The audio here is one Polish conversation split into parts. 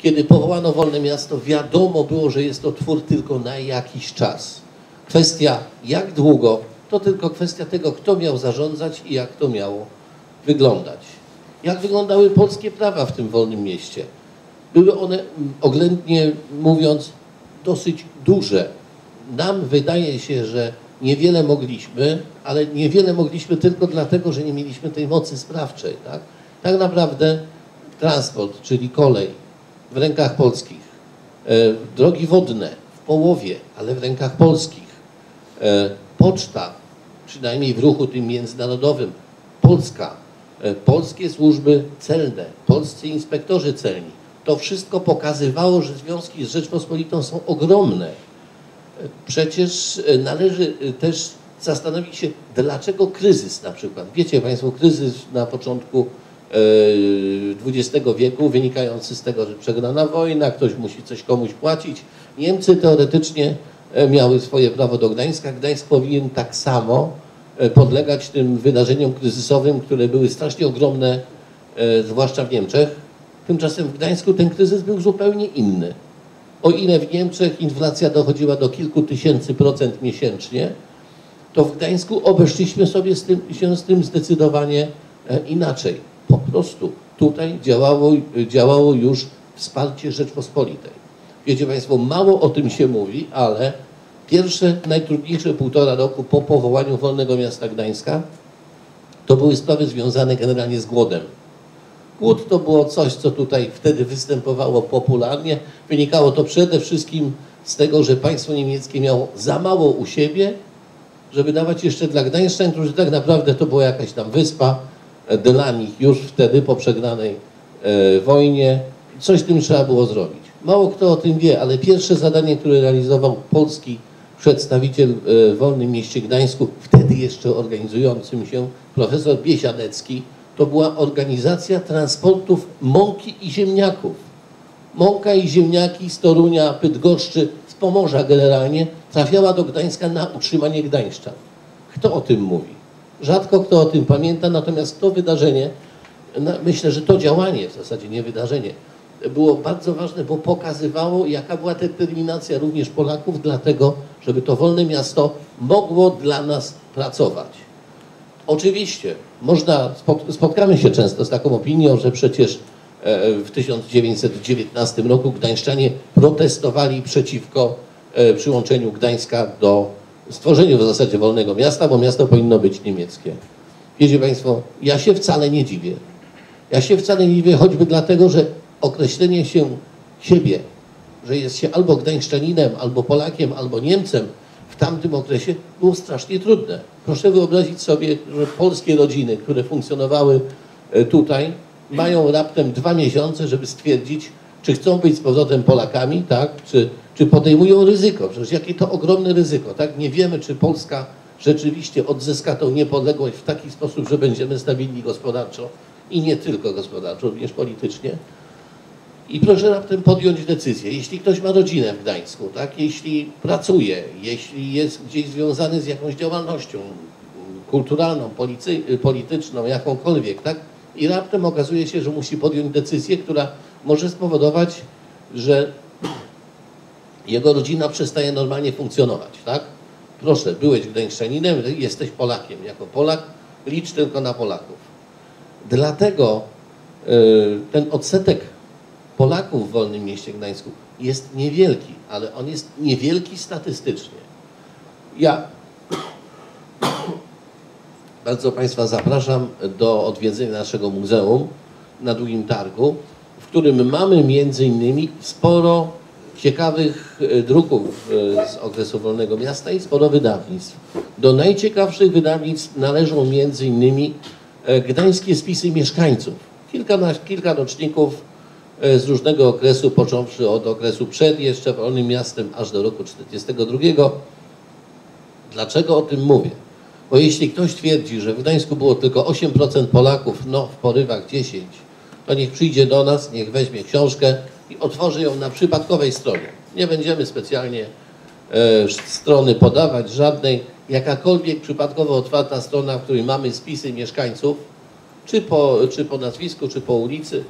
Kiedy powołano Wolne Miasto, wiadomo było, że jest to twór tylko na jakiś czas. Kwestia jak długo, to tylko kwestia tego, kto miał zarządzać i jak to miało wyglądać. Jak wyglądały polskie prawa w tym Wolnym Mieście? Były one, oględnie mówiąc, dosyć duże. Nam wydaje się, że niewiele mogliśmy, ale niewiele mogliśmy tylko dlatego, że nie mieliśmy tej mocy sprawczej. Tak naprawdę transport, czyli kolej, w rękach polskich, drogi wodne w połowie, ale w rękach polskich, poczta, przynajmniej w ruchu tym międzynarodowym, polska, polskie służby celne, polscy inspektorzy celni. To wszystko pokazywało, że związki z Rzeczpospolitą są ogromne. Przecież należy też zastanowić się, dlaczego kryzys na przykład. Wiecie Państwo, kryzys na początku XX wieku wynikający z tego, że przegrana wojna, ktoś musi coś komuś płacić. Niemcy teoretycznie miały swoje prawo do Gdańska. Gdańsk powinien tak samo podlegać tym wydarzeniom kryzysowym, które były strasznie ogromne, zwłaszcza w Niemczech. Tymczasem w Gdańsku ten kryzys był zupełnie inny. O ile w Niemczech inflacja dochodziła do kilku tysięcy procent miesięcznie, to w Gdańsku obeszliśmy sobie się z tym zdecydowanie inaczej. Po prostu tutaj działało już wsparcie Rzeczpospolitej. Wiecie Państwo, mało o tym się mówi, ale pierwsze, najtrudniejsze 1,5 roku po powołaniu Wolnego Miasta Gdańska to były sprawy związane generalnie z głodem. Głód to było coś, co tutaj wtedy występowało popularnie. Wynikało to przede wszystkim z tego, że państwo niemieckie miało za mało u siebie, żeby dawać jeszcze dla Gdańszczan, którzy tak naprawdę to była jakaś tam wyspa dla nich już wtedy po przegranej wojnie. Coś z tym trzeba było zrobić. Mało kto o tym wie, ale pierwsze zadanie, które realizował polski przedstawiciel w Wolnym Mieście Gdańsku, wtedy jeszcze organizującym się, profesor Biesiadecki, to była organizacja transportów mąki i ziemniaków. Mąka i ziemniaki z Torunia, Bydgoszczy, z Pomorza generalnie trafiała do Gdańska na utrzymanie gdańszczan. Kto o tym mówi? Rzadko kto o tym pamięta, natomiast to wydarzenie, myślę, że to działanie, w zasadzie nie wydarzenie, było bardzo ważne, bo pokazywało, jaka była determinacja również Polaków, dlatego, żeby to Wolne Miasto mogło dla nas pracować. Oczywiście, spotkamy się często z taką opinią, że przecież w 1919 roku gdańszczanie protestowali przeciwko przyłączeniu Gdańska do stworzeniu w zasadzie Wolnego Miasta, bo miasto powinno być niemieckie. Wiecie Państwo, ja się wcale nie dziwię. Ja się wcale nie dziwię, choćby dlatego, że określenie siebie, że jest się albo Gdańszczaninem, albo Polakiem, albo Niemcem w tamtym okresie było strasznie trudne. Proszę wyobrazić sobie, że polskie rodziny, które funkcjonowały tutaj, mają raptem 2 miesiące, żeby stwierdzić, czy chcą być z powrotem Polakami, tak? Czy podejmują ryzyko. Przecież jakie to ogromne ryzyko, tak? Nie wiemy, czy Polska rzeczywiście odzyska tą niepodległość w taki sposób, że będziemy stabilni gospodarczo i nie tylko gospodarczo, również politycznie. I proszę raptem podjąć decyzję. Jeśli ktoś ma rodzinę w Gdańsku, tak? Jeśli pracuje, jeśli jest gdzieś związany z jakąś działalnością kulturalną, polityczną, jakąkolwiek, tak? I raptem okazuje się, że musi podjąć decyzję, która może spowodować, że jego rodzina przestaje normalnie funkcjonować, tak? Proszę, byłeś Gdańszczaninem, jesteś Polakiem. Jako Polak licz tylko na Polaków. Dlatego ten odsetek Polaków w Wolnym Mieście Gdańsku jest niewielki, ale on jest niewielki statystycznie. Ja bardzo Państwa zapraszam do odwiedzenia naszego muzeum na Długim Targu, w którym mamy między innymi sporo ciekawych druków z okresu Wolnego Miasta i sporo wydawnictw. Do najciekawszych wydawnictw należą między innymi gdańskie spisy mieszkańców. Kilka roczników z różnego okresu, począwszy od okresu przed jeszcze Wolnym Miastem, aż do roku 1942. Dlaczego o tym mówię? Bo jeśli ktoś twierdzi, że w Gdańsku było tylko 8% Polaków, no w porywach 10%, to niech przyjdzie do nas, niech weźmie książkę i otworzy ją na przypadkowej stronie. Nie będziemy specjalnie strony podawać, żadnej. Jakakolwiek przypadkowo otwarta strona, w której mamy spisy mieszkańców, czy po nazwisku, czy po ulicy,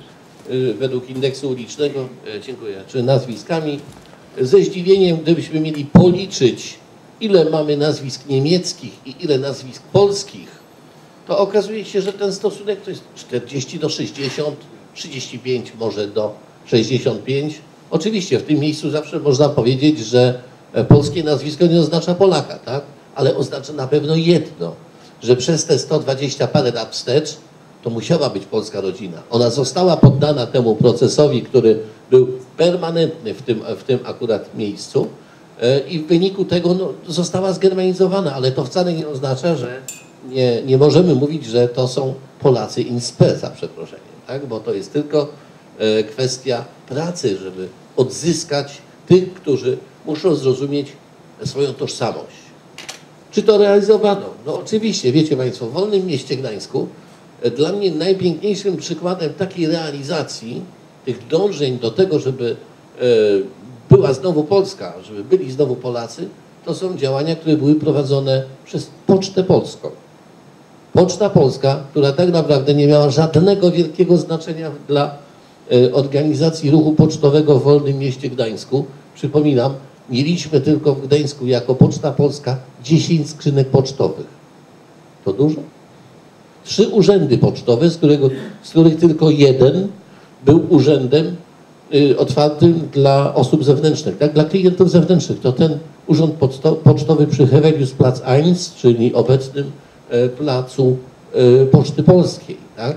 według indeksu ulicznego, dziękuję, czy nazwiskami. Ze zdziwieniem, gdybyśmy mieli policzyć, ile mamy nazwisk niemieckich i ile nazwisk polskich, to okazuje się, że ten stosunek to jest 40 do 60, 35 może do 65. Oczywiście w tym miejscu zawsze można powiedzieć, że polskie nazwisko nie oznacza Polaka, tak? Ale oznacza na pewno jedno, że przez te 120 parę lat wstecz to musiała być polska rodzina. Ona została poddana temu procesowi, który był permanentny w tym akurat miejscu i w wyniku tego no, została zgermanizowana, ale to wcale nie oznacza, że nie możemy mówić, że to są Polacy in spe, za przeproszeniem, tak? Bo to jest tylko kwestia pracy, żeby odzyskać tych, którzy muszą zrozumieć swoją tożsamość. Czy to realizowano? No oczywiście, wiecie Państwo, w Wolnym Mieście Gdańsku dla mnie najpiękniejszym przykładem takiej realizacji, tych dążeń do tego, żeby była znowu Polska, żeby byli znowu Polacy, to są działania, które były prowadzone przez Pocztę Polską. Poczta Polska, która tak naprawdę nie miała żadnego wielkiego znaczenia dla organizacji ruchu pocztowego w Wolnym Mieście Gdańsku. Przypominam, mieliśmy tylko w Gdańsku jako Poczta Polska 10 skrzynek pocztowych. To dużo? 3 urzędy pocztowe, z których tylko jeden był urzędem otwartym dla osób zewnętrznych, tak? Dla klientów zewnętrznych. To ten urząd pocztowy przy Heveliusplatz 1, czyli obecnym placu Poczty Polskiej, tak?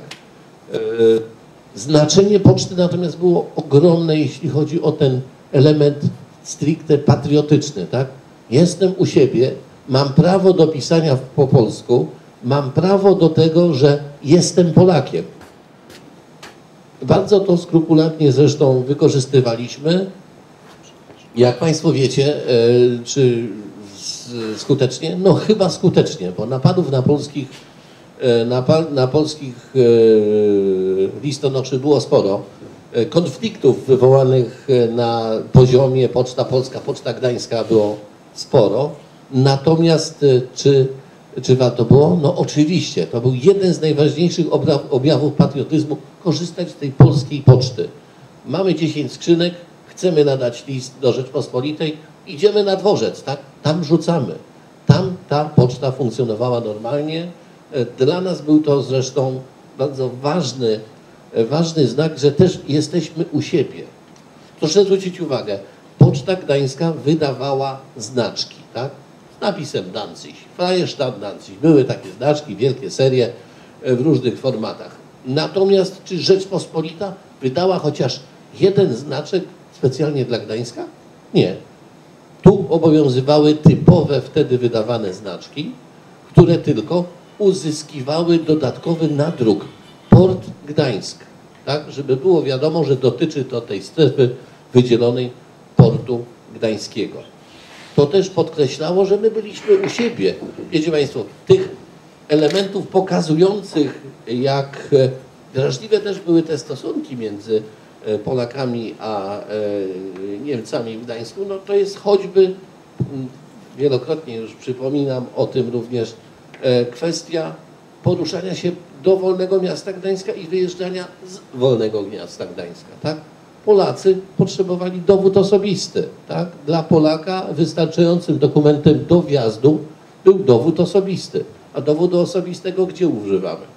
Znaczenie poczty natomiast było ogromne, jeśli chodzi o ten element stricte patriotyczny, tak? Jestem u siebie, mam prawo do pisania po polsku, mam prawo do tego, że jestem Polakiem. Bardzo to skrupulatnie zresztą wykorzystywaliśmy. Jak Państwo wiecie, czy skutecznie? No chyba skutecznie, bo napadów na polskich listonoszy było sporo. Konfliktów wywołanych na poziomie Poczta Polska, Poczta Gdańska było sporo. Natomiast czy warto było? No oczywiście, to był jeden z najważniejszych objawów patriotyzmu, korzystać z tej polskiej poczty. Mamy 10 skrzynek, chcemy nadać list do Rzeczpospolitej, idziemy na dworzec, tak? Tam rzucamy. Tam ta poczta funkcjonowała normalnie. Dla nas był to zresztą bardzo ważny znak, że też jesteśmy u siebie. Proszę zwrócić uwagę, Poczta Gdańska wydawała znaczki, tak? Z napisem Danzig, Freistaat Danzig. Były takie znaczki, wielkie serie w różnych formatach. Natomiast czy Rzeczpospolita wydała chociaż jeden znaczek specjalnie dla Gdańska? Nie. Tu obowiązywały typowe wtedy wydawane znaczki, które tylko uzyskiwały dodatkowy nadruk Port Gdańsk, tak, żeby było wiadomo, że dotyczy to tej strefy wydzielonej Portu Gdańskiego. To też podkreślało, że my byliśmy u siebie. Wiecie Państwo, tych elementów pokazujących, jak wrażliwe też były te stosunki między Polakami a Niemcami w Gdańsku, no to jest choćby, wielokrotnie już przypominam o tym również, kwestia poruszania się do Wolnego Miasta Gdańska i wyjeżdżania z Wolnego Miasta Gdańska, tak? Polacy potrzebowali dowód osobisty, tak? Dla Polaka wystarczającym dokumentem do wjazdu był dowód osobisty. A dowodu osobistego gdzie używamy?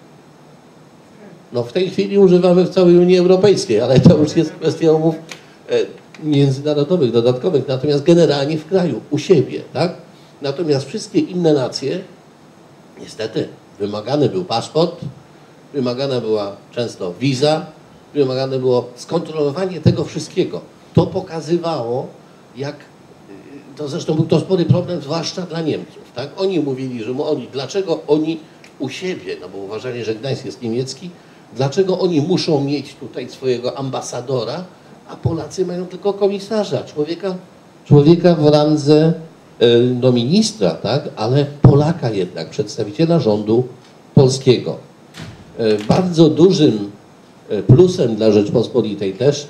No w tej chwili używamy w całej Unii Europejskiej, ale to już jest kwestia umów międzynarodowych, dodatkowych, natomiast generalnie w kraju, u siebie, tak? Natomiast wszystkie inne nacje, niestety, wymagany był paszport, wymagana była często wiza, wymagane było skontrolowanie tego wszystkiego. To pokazywało, jak, to zresztą był to spory problem, zwłaszcza dla Niemców, tak? Oni mówili, że dlaczego oni u siebie, no bo uważali, że Gdańsk jest niemiecki, dlaczego oni muszą mieć tutaj swojego ambasadora, a Polacy mają tylko komisarza, człowieka w randze no ministra, tak? Ale Polaka jednak, przedstawiciela rządu polskiego. Bardzo dużym plusem dla Rzeczpospolitej też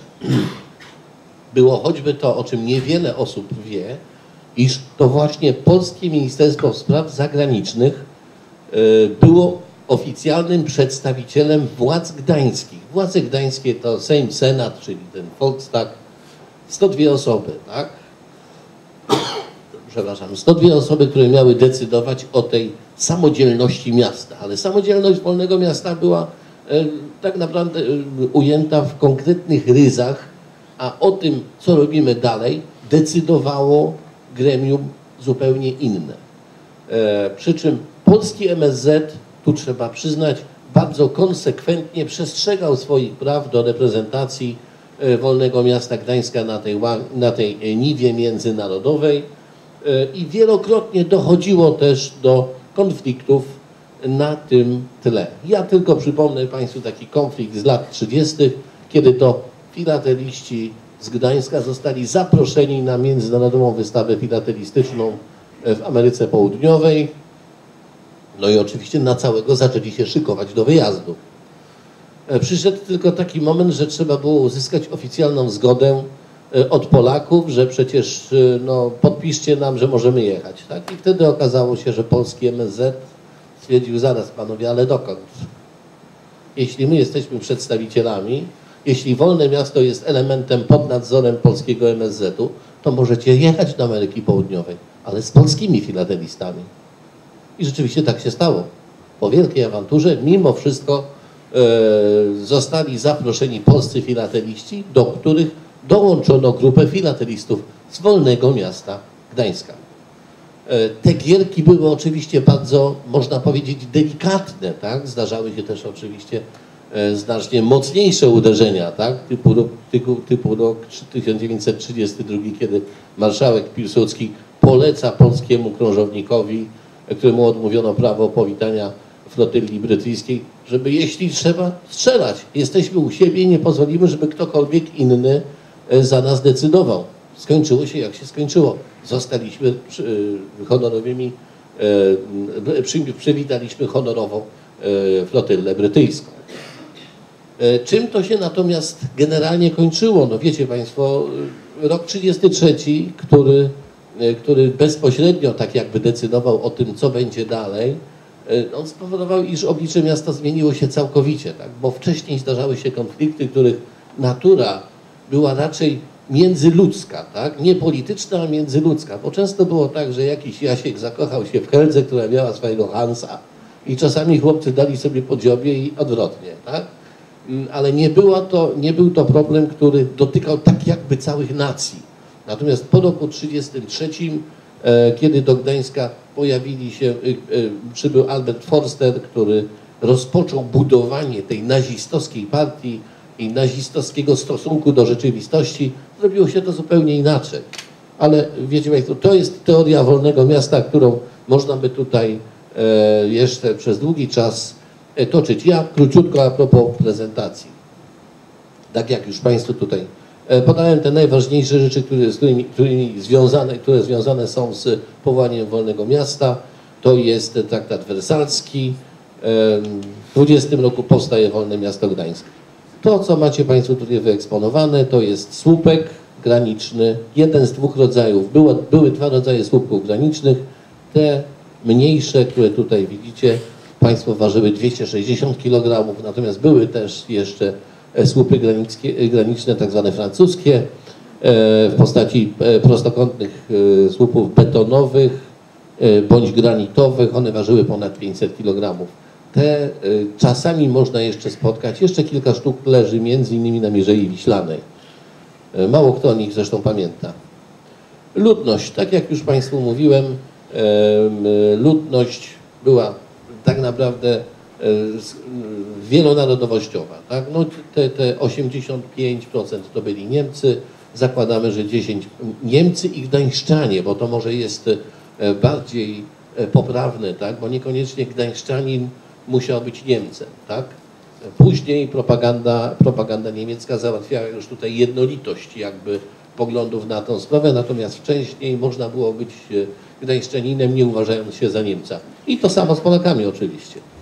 było choćby to, o czym niewiele osób wie, iż to właśnie polskie Ministerstwo Spraw Zagranicznych było oficjalnym przedstawicielem władz gdańskich. Władze gdańskie to Sejm, Senat, czyli ten Volkstag, 102 osoby, tak? Przepraszam, 102 osoby, które miały decydować o tej samodzielności miasta, ale samodzielność wolnego miasta była tak naprawdę ujęta w konkretnych ryzach, a o tym, co robimy dalej, decydowało gremium zupełnie inne. Przy czym polski MSZ, tu trzeba przyznać, bardzo konsekwentnie przestrzegał swoich praw do reprezentacji wolnego miasta Gdańska na tej niwie międzynarodowej i wielokrotnie dochodziło też do konfliktów na tym tle. Ja tylko przypomnę Państwu taki konflikt z lat 30., kiedy to filateliści z Gdańska zostali zaproszeni na międzynarodową wystawę filatelistyczną w Ameryce Południowej. No i oczywiście na całego zaczęli się szykować do wyjazdu. Przyszedł tylko taki moment, że trzeba było uzyskać oficjalną zgodę od Polaków, że przecież no, podpiszcie nam, że możemy jechać. Tak? I wtedy okazało się, że polski MSZ stwierdził, zaraz panowie, ale dokąd? Jeśli my jesteśmy przedstawicielami, jeśli wolne miasto jest elementem pod nadzorem polskiego MSZ-u, to możecie jechać do Ameryki Południowej, ale z polskimi filatelistami. I rzeczywiście tak się stało. Po wielkiej awanturze, mimo wszystko zostali zaproszeni polscy filateliści, do których dołączono grupę filatelistów z wolnego miasta Gdańska. Te gierki były oczywiście bardzo, można powiedzieć, delikatne, tak? Zdarzały się też oczywiście znacznie mocniejsze uderzenia, tak? typu rok 1932, kiedy marszałek Piłsudski poleca polskiemu krążownikowi, któremu odmówiono prawo powitania flotyli brytyjskiej, żeby jeśli trzeba strzelać. Jesteśmy u siebie i nie pozwolimy, żeby ktokolwiek inny za nas decydował. Skończyło się jak się skończyło. Zostaliśmy honorowymi, przywitaliśmy honorową flotylę brytyjską. Czym to się natomiast generalnie kończyło? No wiecie Państwo, rok 1933, który bezpośrednio tak jakby decydował o tym, co będzie dalej, on spowodował, iż oblicze miasta zmieniło się całkowicie, tak? Bo wcześniej zdarzały się konflikty, których natura była raczej międzyludzka, tak? Nie polityczna, a międzyludzka, bo często było tak, że jakiś Jasiek zakochał się w Heldze, która miała swojego Hansa i czasami chłopcy dali sobie po dziobie i odwrotnie, tak? Ale nie był to problem, który dotykał tak jakby całych nacji. Natomiast po roku 1933, kiedy do Gdańska przybył Albert Forster, który rozpoczął budowanie tej nazistowskiej partii i nazistowskiego stosunku do rzeczywistości, zrobiło się to zupełnie inaczej. Ale wiecie Państwo, to jest teoria wolnego miasta, którą można by tutaj jeszcze przez długi czas toczyć. Ja króciutko a propos prezentacji. Tak jak już Państwu tutaj podałem te najważniejsze rzeczy, które związane są z powołaniem wolnego miasta. To jest traktat wersalski. W 20 roku powstaje wolne miasto Gdańsk. To, co macie Państwo tutaj wyeksponowane, to jest słupek graniczny, jeden z dwóch rodzajów. Były dwa rodzaje słupków granicznych. Te mniejsze, które tutaj widzicie, Państwo ważyły 260 kg, natomiast były też jeszcze słupy graniczne, tak zwane francuskie, w postaci prostokątnych słupów betonowych bądź granitowych. One ważyły ponad 500 kg. Te czasami można jeszcze spotkać. Jeszcze kilka sztuk leży między innymi na Mierzei Wiślanej. Mało kto o nich zresztą pamięta. Ludność, tak jak już Państwu mówiłem, ludność była tak naprawdę wielonarodowościowa. Tak? No, te 85% to byli Niemcy. Zakładamy, że 10% Niemcy i Gdańszczanie, bo to może jest bardziej poprawne, tak? Bo niekoniecznie Gdańszczanin musiał być Niemcem. Tak? Później propaganda niemiecka załatwiała już tutaj jednolitość jakby poglądów na tą sprawę, natomiast wcześniej można było być Gdańszczaninem, nie uważając się za Niemca. I to samo z Polakami oczywiście.